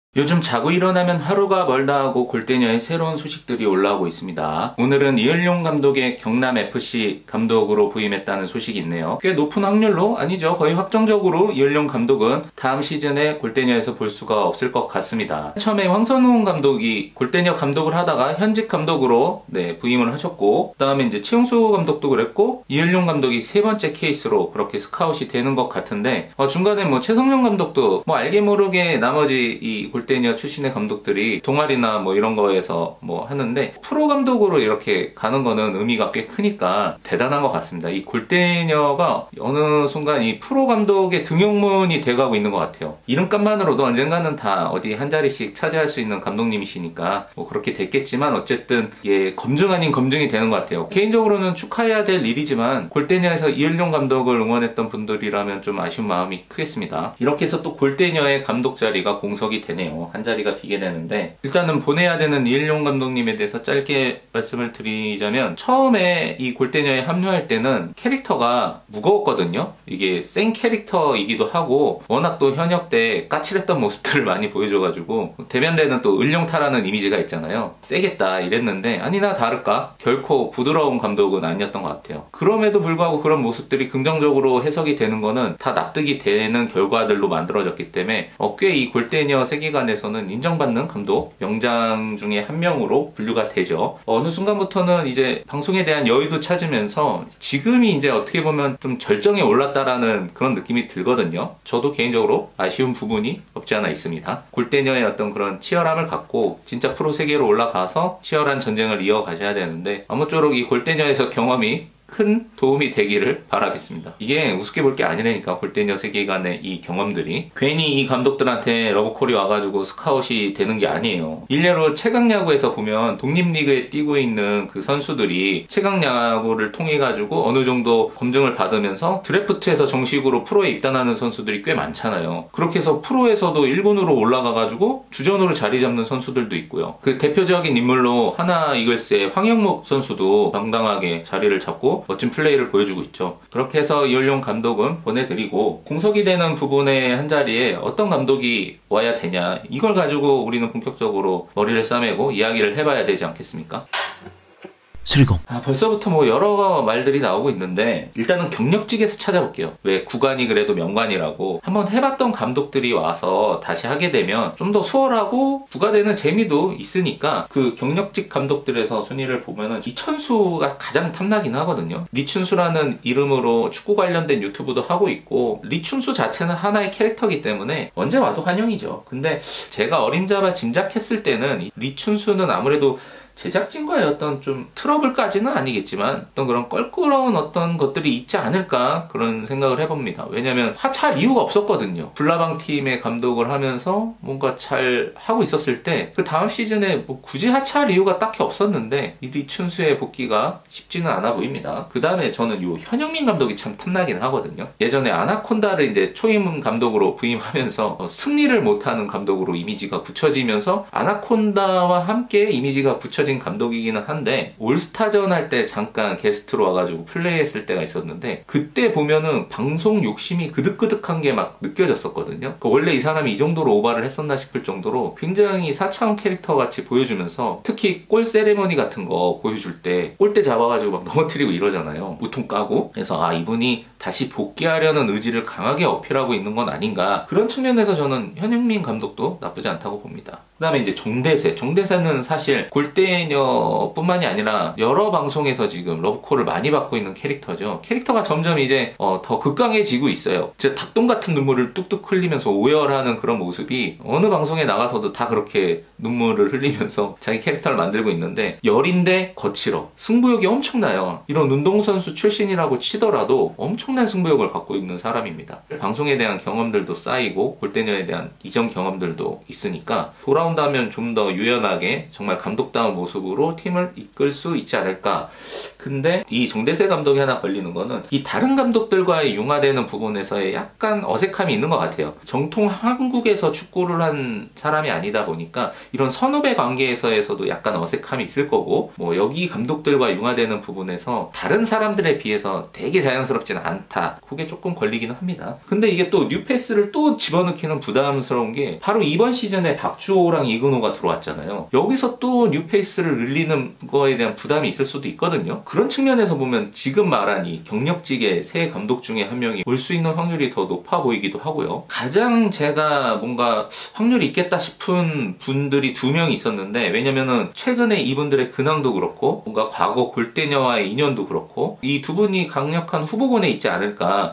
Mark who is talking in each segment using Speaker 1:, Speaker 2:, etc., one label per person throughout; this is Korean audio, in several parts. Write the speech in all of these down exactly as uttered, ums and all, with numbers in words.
Speaker 1: 요즘 자고 일어나면 하루가 멀다 하고 골대녀의 새로운 소식들이 올라오고 있습니다. 오늘은 이을용 감독의 경남에프씨 감독으로 부임했다는 소식이 있네요. 꽤 높은 확률로, 아니죠, 거의 확정적으로 이을용 감독은 다음 시즌에 골대녀에서 볼 수가 없을 것 같습니다. 처음에 황선홍 감독이 골대녀 감독을 하다가 현직 감독으로 네, 부임을 하셨고, 그 다음에 이제 최용수 감독도 그랬고, 이을용 감독이 세 번째 케이스로 그렇게 스카웃이 되는 것 같은데, 어, 중간에 뭐 최성룡 감독도 뭐 알게 모르게 나머지 이 골대녀 출신의 감독들이 동아리나 뭐 이런 거에서 뭐 하는데, 프로 감독으로 이렇게 가는 거는 의미가 꽤 크니까 대단한 것 같습니다. 이 골대녀가 어느 순간 이 프로 감독의 등용문이 돼가고 있는 것 같아요. 이름값만으로도 언젠가는 다 어디 한 자리씩 차지할 수 있는 감독님이시니까 뭐 그렇게 됐겠지만, 어쨌든 이게 검증 아닌 검증이 되는 것 같아요. 개인적으로는 축하해야 될 일이지만 골대녀에서 이을용 감독을 응원했던 분들이라면 좀 아쉬운 마음이 크겠습니다. 이렇게 해서 또 골대녀의 감독 자리가 공석이 되네요. 한 자리가 비게 되는데, 일단은 보내야 되는 이을용 감독님에 대해서 짧게 말씀을 드리자면, 처음에 이 골대녀에 합류할 때는 캐릭터가 무거웠거든요. 이게 센 캐릭터이기도 하고 워낙 또 현역 때 까칠했던 모습들을 많이 보여줘가지고 대면대는 또 을룡타라는 이미지가 있잖아요. 세겠다 이랬는데 아니나 다를까 결코 부드러운 감독은 아니었던 것 같아요. 그럼에도 불구하고 그런 모습들이 긍정적으로 해석이 되는 거는 다 납득이 되는 결과들로 만들어졌기 때문에 어, 꽤 이 골대녀 세계관에서는 인정받는 감독, 명장 중에 한 명으로 분류가 되죠. 어느 순간부터는 이제 방송에 대한 여유도 찾으면서 지금이 이제 어떻게 보면 좀 절정에 올랐다라는 그런 느낌이 들거든요. 저도 개인적으로 아쉬운 부분이 없지 않아 있습니다. 골대녀의 어떤 그런 치열함을 갖고 진짜 프로 세계로 올라가서 치열한 전쟁을 이어가셔야 되는데, 아무쪼록 이 골대녀에서 경험이 큰 도움이 되기를 바라겠습니다. 이게 우습게 볼 게 아니라니까, 골대녀 세계관의 이 경험들이 괜히 이 감독들한테 러브콜이 와가지고 스카웃이 되는 게 아니에요. 일례로 최강야구에서 보면 독립리그에 뛰고 있는 그 선수들이 최강야구를 통해 가지고 어느 정도 검증을 받으면서 드래프트에서 정식으로 프로에 입단하는 선수들이 꽤 많잖아요. 그렇게 해서 프로에서도 일 군으로 올라가 가지고 주전으로 자리 잡는 선수들도 있고요. 그 대표적인 인물로 하나 이글스의 황영목 선수도 당당하게 자리를 잡고 멋진 플레이를 보여주고 있죠. 그렇게 해서 이을용 감독은 보내드리고, 공석이 되는 부분의 한 자리에 어떤 감독이 와야 되냐, 이걸 가지고 우리는 본격적으로 머리를 싸매고 이야기를 해봐야 되지 않겠습니까?
Speaker 2: 수리공.
Speaker 1: 아, 벌써부터 뭐 여러 말들이 나오고 있는데, 일단은 경력직에서 찾아볼게요. 왜 구관이 그래도 명관이라고. 한번 해봤던 감독들이 와서 다시 하게 되면 좀 더 수월하고 부과되는 재미도 있으니까 그 경력직 감독들에서 순위를 보면은 이천수가 가장 탐나긴 하거든요. 리춘수라는 이름으로 축구 관련된 유튜브도 하고 있고, 리춘수 자체는 하나의 캐릭터이기 때문에 언제 와도 환영이죠. 근데 제가 어림잡아 짐작했을 때는 리춘수는 아무래도 제작진과의 어떤 좀 트러블까지는 아니겠지만 어떤 그런 껄끄러운 어떤 것들이 있지 않을까, 그런 생각을 해봅니다. 왜냐면 하차할 이유가 없었거든요. 불나방 팀의 감독을 하면서 뭔가 잘 하고 있었을 때 그 다음 시즌에 뭐 굳이 하차할 이유가 딱히 없었는데, 이 리춘수의 복귀가 쉽지는 않아 보입니다. 그 다음에 저는 요 현영민 감독이 참 탐나긴 하거든요. 예전에 아나콘다를 이제 초임 감독으로 부임하면서 어, 승리를 못하는 감독으로 이미지가 굳혀지면서 아나콘다와 함께 이미지가 굳혀진 감독이기는 한데, 올스타전 할 때 잠깐 게스트로 와가지고 플레이했을 때가 있었는데, 그때 보면은 방송 욕심이 그득그득한 게 막 느껴졌었거든요. 그러니까 원래 이 사람이 이 정도로 오바를 했었나 싶을 정도로 굉장히 사차원 캐릭터 같이 보여주면서, 특히 골 세레머니 같은 거 보여줄 때 골대 잡아가지고 막 넘어뜨리고 이러잖아요. 우통 까고. 그래서 아, 이분이 다시 복귀하려는 의지를 강하게 어필하고 있는 건 아닌가, 그런 측면에서 저는 현영민 감독도 나쁘지 않다고 봅니다. 그 다음에 이제 종대세. 종대세는 사실 골대녀뿐만이 아니라 여러 방송에서 지금 러브콜을 많이 받고 있는 캐릭터죠. 캐릭터가 점점 이제 어, 더 극강해지고 있어요. 진짜 닭똥 같은 눈물을 뚝뚝 흘리면서 오열하는 그런 모습이 어느 방송에 나가서도 다 그렇게 눈물을 흘리면서 자기 캐릭터를 만들고 있는데, 열인데 거칠어. 승부욕이 엄청나요. 이런 운동선수 출신이라고 치더라도 엄청난 승부욕을 갖고 있는 사람입니다. 방송에 대한 경험들도 쌓이고 골대녀에 대한 이전 경험들도 있으니까 돌아온다면 좀 더 유연하게 정말 감독다운 모습으로 팀을 이끌 수 있지 않을까. 근데 이 정대세 감독이 하나 걸리는 거는 이 다른 감독들과의 융화되는 부분에서의 약간 어색함이 있는 것 같아요. 정통 한국에서 축구를 한 사람이 아니다 보니까 이런 선후배 관계에서에서도 약간 어색함이 있을 거고, 뭐 여기 감독들과 융화되는 부분에서 다른 사람들에 비해서 되게 자연스럽지는 않다. 그게 조금 걸리기는 합니다. 근데 이게 또 뉴페이스를 또 집어넣기는 부담스러운 게 바로 이번 시즌에 박주호랑 이근호가 들어왔잖아요. 여기서 또 뉴페이스를 늘리는 거에 대한 부담이 있을 수도 있거든요. 그런 측면에서 보면 지금 말한 이 경력직의 새 감독 중에 한 명이 올 수 있는 확률이 더 높아 보이기도 하고요. 가장 제가 뭔가 확률이 있겠다 싶은 분들이 두 명이 있었는데, 왜냐면은 최근에 이분들의 근황도 그렇고 뭔가 과거 골대녀와의 인연도 그렇고 이 두 분이 강력한 후보군에 있지 않을까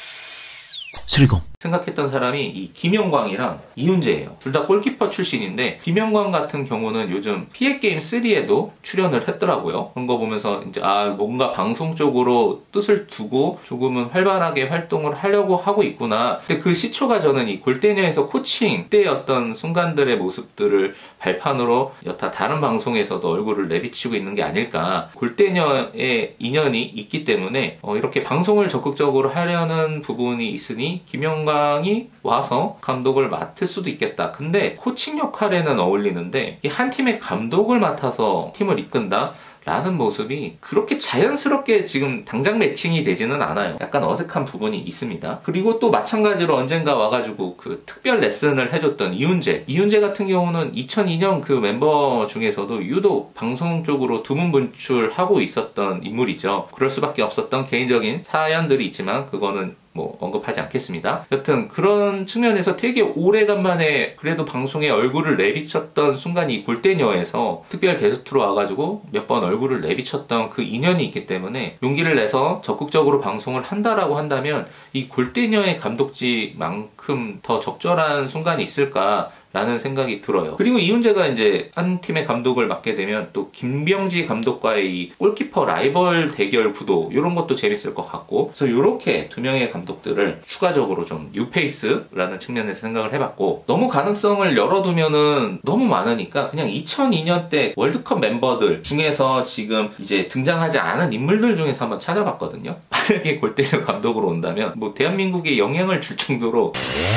Speaker 2: 슬리곰
Speaker 1: 생각했던 사람이 이 김영광이랑 이훈재예요. 둘 다 골키퍼 출신인데, 김영광 같은 경우는 요즘 피에게임 쓰리에도 출연을 했더라고요. 그런 거 보면서 이제 아 뭔가 방송 쪽으로 뜻을 두고 조금은 활발하게 활동을 하려고 하고 있구나. 근데 그 시초가 저는 이 골대녀에서 코칭 때의 어떤 순간들의 모습들을 발판으로 여타 다른 방송에서도 얼굴을 내비치고 있는 게 아닐까. 골대녀의 인연이 있기 때문에 어 이렇게 방송을 적극적으로 하려는 부분이 있으니 김영광 이 와서 감독을 맡을 수도 있겠다. 근데 코칭 역할에는 어울리는데 한 팀의 감독을 맡아서 팀을 이끈다? 라는 모습이 그렇게 자연스럽게 지금 당장 매칭이 되지는 않아요. 약간 어색한 부분이 있습니다. 그리고 또 마찬가지로 언젠가 와가지고 그 특별 레슨을 해줬던 이훈재. 이훈재 같은 경우는 이천이 년 그 멤버 중에서도 유독 방송 쪽으로 두문분출하고 있었던 인물이죠. 그럴 수밖에 없었던 개인적인 사연들이 있지만 그거는 뭐 언급하지 않겠습니다. 여튼 그런 측면에서 되게 오래간만에 그래도 방송에 얼굴을 내비쳤던 순간이 이 골대녀에서 특별 게스트로 와가지고 몇 번 얼굴을 내비쳤던 그 인연이 있기 때문에 용기를 내서 적극적으로 방송을 한다라고 한다면 이 골대녀의 감독직만큼 더 적절한 순간이 있을까 라는 생각이 들어요. 그리고 이훈재가 이제 한 팀의 감독을 맡게 되면 또 김병지 감독과의 이 골키퍼 라이벌 대결 구도 이런 것도 재밌을 것 같고, 그래서 이렇게 두 명의 감독들을 추가적으로 좀 뉴페이스라는 측면에서 생각을 해봤고, 너무 가능성을 열어두면은 너무 많으니까 그냥 이천이 년 때 월드컵 멤버들 중에서 지금 이제 등장하지 않은 인물들 중에서 한번 찾아봤거든요. 만약에 골대녀 감독으로 온다면 뭐 대한민국에 영향을 줄 정도로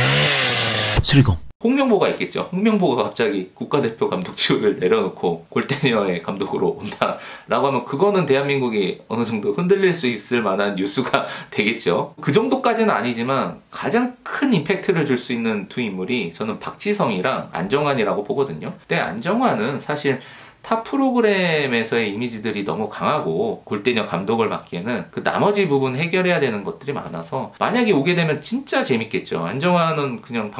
Speaker 2: 슬리곰
Speaker 1: 홍명보가 있겠죠. 홍명보가 갑자기 국가대표 감독직을 내려놓고 골대녀의 감독으로 온다라고 하면 그거는 대한민국이 어느 정도 흔들릴 수 있을 만한 뉴스가 되겠죠. 그 정도까지는 아니지만 가장 큰 임팩트를 줄 수 있는 두 인물이 저는 박지성이랑 안정환이라고 보거든요. 근데 안정환은 사실 타 프로그램에서의 이미지들이 너무 강하고 골대녀 감독을 맡기에는 그 나머지 부분 해결해야 되는 것들이 많아서 만약에 오게 되면 진짜 재밌겠죠. 안정환은 그냥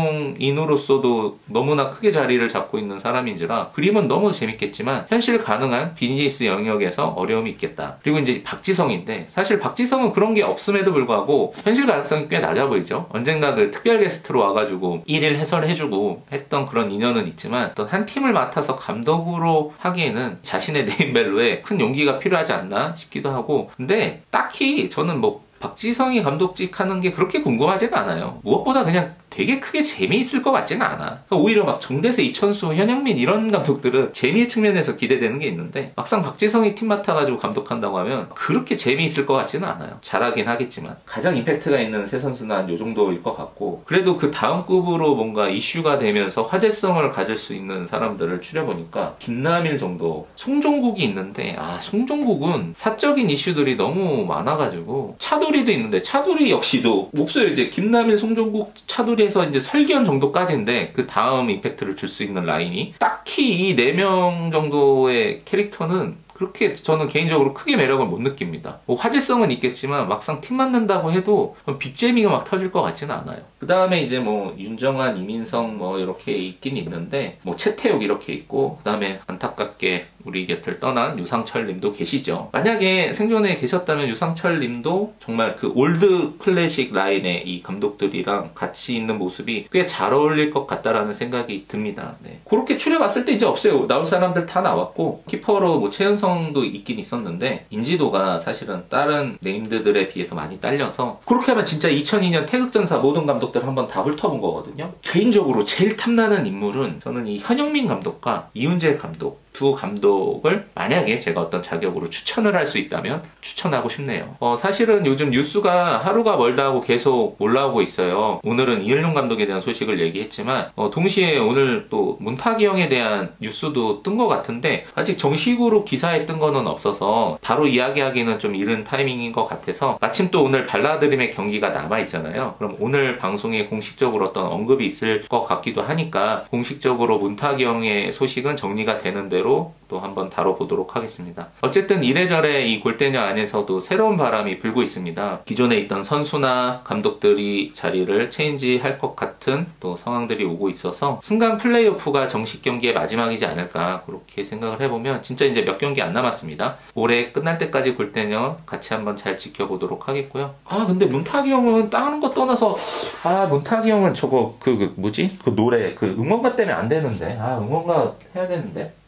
Speaker 1: 방송인으로서도 너무나 크게 자리를 잡고 있는 사람인지라 그림은 너무 재밌겠지만 현실 가능한 비즈니스 영역에서 어려움이 있겠다. 그리고 이제 박지성인데 사실 박지성은 그런 게 없음에도 불구하고 현실 가능성이 꽤 낮아 보이죠. 언젠가 그 특별 게스트로 와가지고 일일 해설해주고 했던 그런 인연은 있지만 어떤 한 팀을 맡아서 감독으로 하기에는 자신의 네임밸류에 큰 용기가 필요하지 않나 싶기도 하고, 근데 딱히 저는 뭐 박지성이 감독직 하는 게 그렇게 궁금하지는 않아요. 무엇보다 그냥 되게 크게 재미있을 것 같지는 않아. 오히려 막 정대세, 이천수, 현영민 이런 감독들은 재미의 측면에서 기대되는 게 있는데 막상 박지성이 팀 맡아가지고 감독한다고 하면 그렇게 재미있을 것 같지는 않아요. 잘하긴 하겠지만 가장 임팩트가 있는 세 선수는 한 요 정도일 것 같고, 그래도 그 다음 급으로 뭔가 이슈가 되면서 화제성을 가질 수 있는 사람들을 추려보니까 김남일 정도, 송종국이 있는데 아 송종국은 사적인 이슈들이 너무 많아가지고, 차두리도 있는데 차두리 역시도 없어요. 이제 김남일, 송종국, 차두리 에서 이제 설견 정도까지인데 그 다음 임팩트를 줄 수 있는 라인이 딱히 이 네 명 정도의 캐릭터는 그렇게 저는 개인적으로 크게 매력을 못 느낍니다. 뭐 화제성은 있겠지만 막상 팀 만든다고 해도 빅재미가 막 터질 것 같지는 않아요. 그 다음에 이제 뭐 윤정한, 이민성 뭐 이렇게 있긴 있는데 뭐 최태욱 이렇게 있고, 그 다음에 안타깝게 우리 곁을 떠난 유상철 님도 계시죠. 만약에 생존에 계셨다면 유상철 님도 정말 그 올드 클래식 라인의 이 감독들이랑 같이 있는 모습이 꽤 잘 어울릴 것 같다라는 생각이 듭니다. 네. 그렇게 추려봤을 때 이제 없어요. 나올 사람들 다 나왔고, 키퍼로 뭐 최은성도 있긴 있었는데 인지도가 사실은 다른 네임드들에 비해서 많이 딸려서, 그렇게 하면 진짜 이천이 년 태극전사 모든 감독들 한번 다 훑어본 거거든요. 개인적으로 제일 탐나는 인물은 저는 이 현영민 감독과 이훈재 감독 두 감독을 만약에 제가 어떤 자격으로 추천을 할 수 있다면 추천하고 싶네요. 어, 사실은 요즘 뉴스가 하루가 멀다 하고 계속 올라오고 있어요. 오늘은 이을용 감독에 대한 소식을 얘기했지만 어, 동시에 오늘 또 문탁이 형에 대한 뉴스도 뜬 것 같은데 아직 정식으로 기사에 뜬 거는 없어서 바로 이야기하기는 좀 이른 타이밍인 것 같아서 마침 또 오늘 발라드림의 경기가 남아있잖아요. 그럼 오늘 방송에 공식적으로 어떤 언급이 있을 것 같기도 하니까 공식적으로 문탁이 형의 소식은 정리가 되는 대로 또 한번 다뤄보도록 하겠습니다. 어쨌든 이래저래 이 골대녀 안에서도 새로운 바람이 불고 있습니다. 기존에 있던 선수나 감독들이 자리를 체인지할 것 같은 또 상황들이 오고 있어서 승강 플레이오프가 정식 경기의 마지막이지 않을까 그렇게 생각을 해보면 진짜 이제 몇 경기 안 남았습니다. 올해 끝날 때까지 골대녀 같이 한번 잘 지켜보도록 하겠고요. 아 근데 문탁이 형은 다른 거 떠나서 아 문탁이 형은 저거 그, 그 뭐지? 그 노래 그 응원가 때문에 안 되는데 아 응원가 해야 되는데